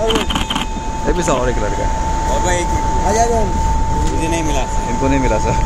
एक भी और एक लड़का और भाई मुझे नहीं मिला, इनको नहीं मिला सर।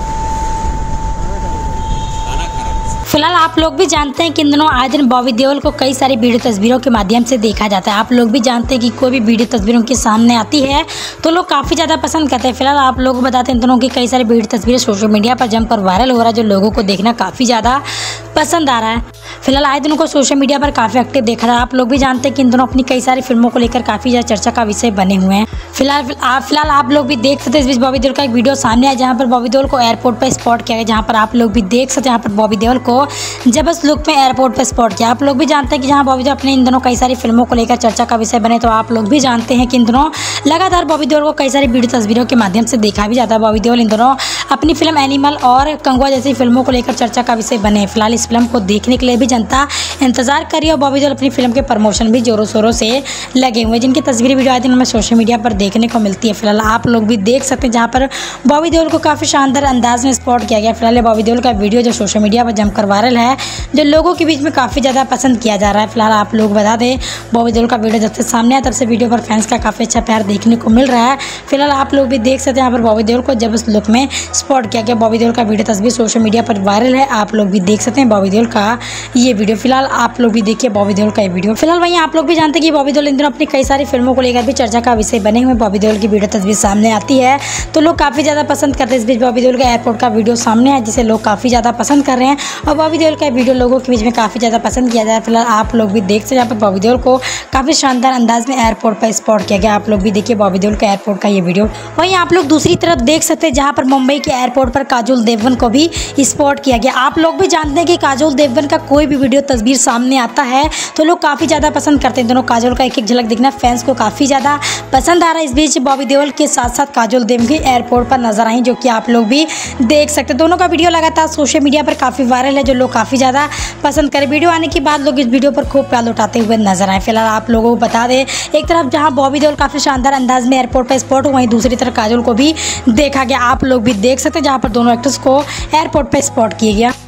फिलहाल आप लोग भी जानते हैं कि इन दिनों आए दिन बॉबी देओल को कई सारी वीडियो तस्वीरों के माध्यम से देखा जाता है। आप लोग भी जानते हैं कि कोई भी वीडियो तस्वीरों के सामने आती है तो लोग काफ़ी ज़्यादा पसंद करते हैं। फिलहाल आप लोगों को बताते हैं इन दिनों की कई सारी वीडियो तस्वीरें सोशल मीडिया पर जमकर वायरल हो रहा है, जो लोगों को देखना काफ़ी ज़्यादा पसंद आ रहा है। फिलहाल आए दिनों को सोशल मीडिया पर काफ़ी एक्टिव देखा रहा है। आप लोग भी जानते हैं कि इन दोनों अपनी कई सारी फिल्मों को लेकर काफ़ी ज़्यादा चर्चा का विषय बने हुए हैं। फिलहाल आप लोग भी देख सकते हैं इस बीच बॉबी देओल का एक वीडियो सामने आया जहां पर बॉबी देओल को एयरपोर्ट पर स्पॉट किया गया, जहां पर आप लोग भी देख सकते हैं यहाँ पर बॉबी देओल को जबरदस्त लुक में एयरपोर्ट पर स्पॉट किया। आप लोग भी जानते हैं कि जहां बॉबी देओल अपने इन दोनों कई सारी फिल्मों को लेकर चर्चा का विषय बने, तो आप लोग भी जानते हैं कि इन दोनों लगातार बॉबी देओल को कई सारी वीडियो तस्वीरों के माध्यम से देखा भी जाता है। बॉबी देओल इन दोनों अपनी फिल्म एनिमल और कंगुआ जैसी फिल्मों को लेकर चर्चा का विषय बने। फिलहाल इस फिल्म को देखने के लिए भी जनता इंतजार कर रही है और बॉबी देओल अपनी फिल्म के प्रमोशन भी जोरों शोरों से लगे हुए, जिनकी तस्वीरें वीडियो आए दिन हमें सोशल मीडिया पर देखने को मिलती है। फिलहाल आप लोग भी देख सकते हैं जहां पर बॉबी देओल को काफ़ी शानदार अंदाज में स्पॉट किया गया। फिलहाल बॉबी देओल का वीडियो जो सोशल मीडिया पर जमकर वायरल है, जो लोगों के बीच में काफ़ी ज़्यादा पसंद किया जा रहा है। फिलहाल आप लोग बता दें बॉबी देओल का वीडियो जब से सामने आया तब से वीडियो पर फैंस का काफ़ी अच्छा प्यार देखने को मिल रहा है। फिलहाल आप लोग भी देख सकते हैं यहाँ पर बॉबी देओल को जबरदस्त लुक में स्पॉट किया गया। बॉबी देओल का वीडियो तस्वीर सोशल मीडिया पर वायरल है, आप लोग भी देख सकते हैं बॉबी देओल का ये वीडियो। फिलहाल आप लोग भी देखिए बॉबी देओल का ये वीडियो। फिलहाल वहीं आप लोग भी जानते हैं कि बॉबी देओल इन दिनों अपनी कई सारी फिल्मों को लेकर भी चर्चा का विषय बने हुए। बॉबी देओल की वीडियो तस्वीर सामने आती है तो लोग काफ़ी ज़्यादा पसंद करते हैं। इस बीच बॉबी देओल का एयरपोर्ट का वीडियो सामने है जिसे लोग काफ़ी ज़्यादा पसंद कर रहे हैं और बॉबी देओल का वीडियो लोगों के बीच में काफ़ी ज़्यादा पसंद किया जाए। फिलहाल आप लोग भी देख सकते हैं यहाँ पर बॉबी देओल को काफ़ी शानदार अंदाज में एयरपोर्ट पर स्पॉट किया गया। आप लोग भी देखिए बॉबी देओल का एयरपोर्ट का ये वीडियो। वहीं आप लोग दूसरी तरफ देख सकते हैं जहाँ पर मुंबई के एयरपोर्ट पर काजोल देवगन को भी स्पॉट किया गया। आप लोग भी जानते हैं कि काजोल देवगन का कोई भी वीडियो तस्वीर सामने आता है तो लोग काफ़ी ज़्यादा पसंद करते हैं। दोनों काजोल का एक एक झलक दिखना फैंस को काफ़ी ज़्यादा पसंद आ रहा है। इस बीच बॉबी देओल के साथ साथ काजोल देवगन एयरपोर्ट पर नजर आई, जो कि आप लोग भी देख सकते हैं। दोनों का वीडियो लगातार सोशल मीडिया पर काफ़ी वायरल है, जो लोग काफ़ी ज़्यादा पसंद करें। वीडियो आने के बाद लोग इस वीडियो पर खूब प्यार उठाते हुए नजर आए। फिलहाल आप लोगों को बता दें एक तरफ जहां बॉबी देओल काफ़ी शानदार अंदाज में एयरपोर्ट पर स्पॉट, वहीं दूसरी तरफ काजोल को भी देखा गया। आप लोग भी देख सकते हैं जहां पर दोनों एक्टर्स को एयरपोर्ट पर स्पॉट किया गया।